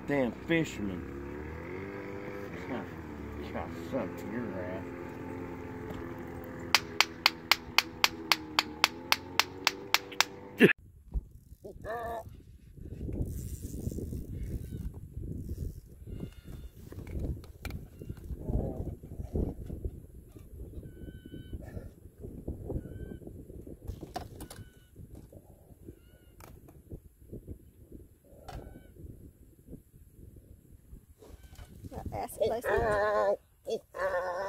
damn fisherman. It's got something to your ass. Ask a place.